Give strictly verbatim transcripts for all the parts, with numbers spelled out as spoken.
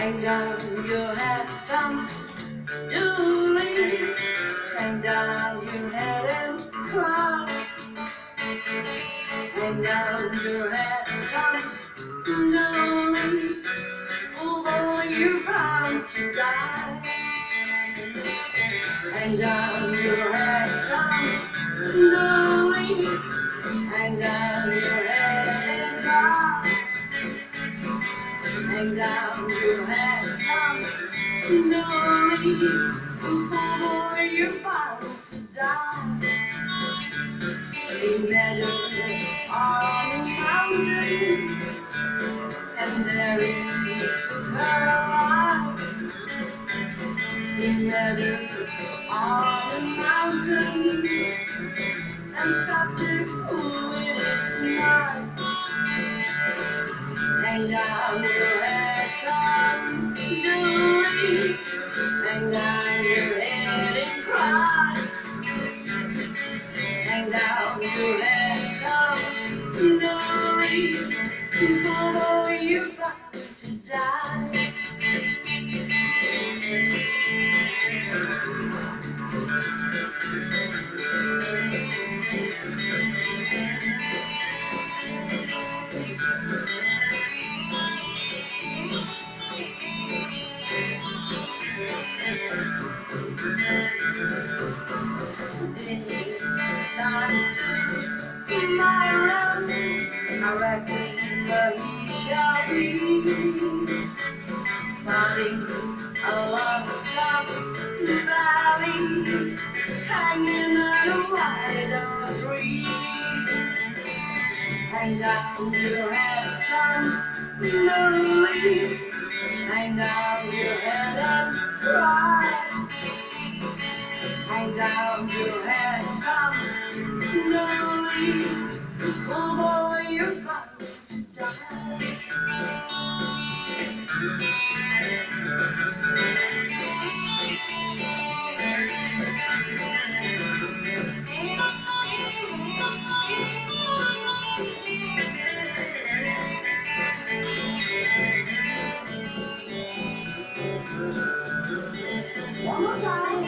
Hang down your head, Tom, dooley. Hang down your head and cry. Hang down your head, Tom, dooley. Oh boy, you're bound to die. Hang down your head, Tom, dooley. Hang down your head and cry. Hang down your head, Tom, dooley. Oh boy, you're bound to die. He met her on a mountain, and there he took her alive. He met her on a mountain, and stopped her with his knife. Hang down your head, Tom, dooley. Hang down your head and cry. Hang down your head, Tom, dooley. Oh boy, you're about to die. It's time to my run. I reckon that he shall be floating along the south valley, hanging on a wide oak tree. Hang down your head, Tom, dooley. Hang down your head and cry. Hang down your head, Tom, dooley. Oh boy, you're about to die. One more time.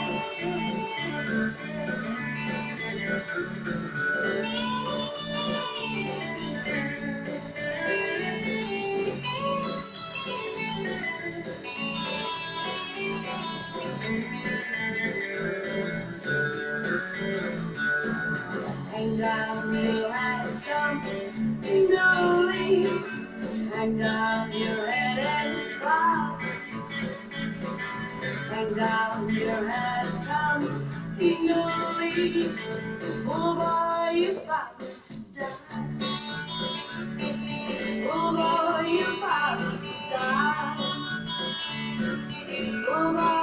Hang down your head, Tom, dooley. Hang down your head and cry. Hang down your head, Tom, dooley. Oh boy, you're about to die. Oh boy, you're about to die. Oh boy.